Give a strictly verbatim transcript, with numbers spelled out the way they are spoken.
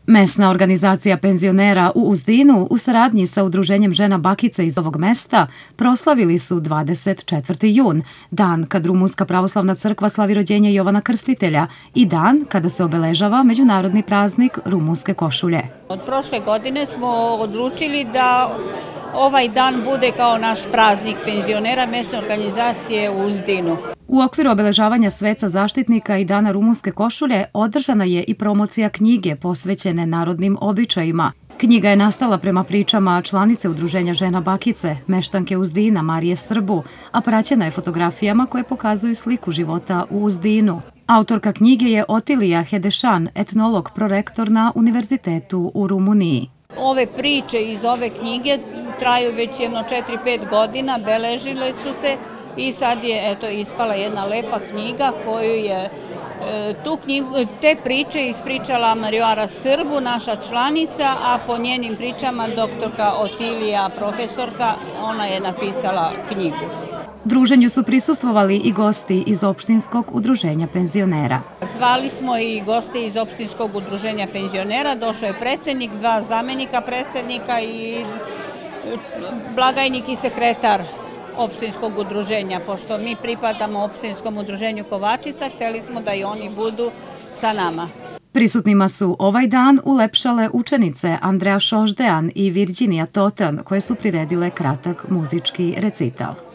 Mesna organizacija penzionera u Uzdinu u saradnji sa Udruženjem žena Bakice iz ovog mesta proslavili su dvadeset četvrti jun, dan kad Rumunska pravoslavna crkva slavi rođenje Jovana Krstitelja i dan kada se obeležava međunarodni praznik rumunske košulje. Od prošle godine smo odlučili da ovaj dan bude kao naš praznik penzionera mesne organizacije u Uzdinu. U okviru obeležavanja sveca zaštitnika i dana rumunske košulje održana je i promocija knjige posvećene narodnim običajima. Knjiga je nastala prema pričama članice Udruženja žena Bakice, meštanke Uzdina Marije Srbu, a praćena je fotografijama koje pokazuju sliku života u Uzdinu. Autorka knjige je Otilija Hedešan, etnolog, prorektor na Univerzitetu u Rumuniji. Ove priče iz ove knjige traju već jedno četiri pet godina, beležile su se i sad je eto ispala jedna lepa knjiga koju je tu knjigu, te priče ispričala Marija Srbu, naša članica, a po njenim pričama doktorka Otilija, profesorka, ona je napisala knjigu. Druženju su prisustvovali i gosti iz opštinskog udruženja penzionera. Zvali smo i goste iz opštinskog udruženja penzionera, došao je predsednik, dva zamenika predsednika i blagajnik i sekretar opštinskog udruženja. Pošto mi pripadamo opštinskom udruženju Kovačica, hteli smo da i oni budu sa nama. Prisutnima su ovaj dan ulepšale učenice Andrea Šoždean i Virginija Totan, koje su priredile kratak muzički recital.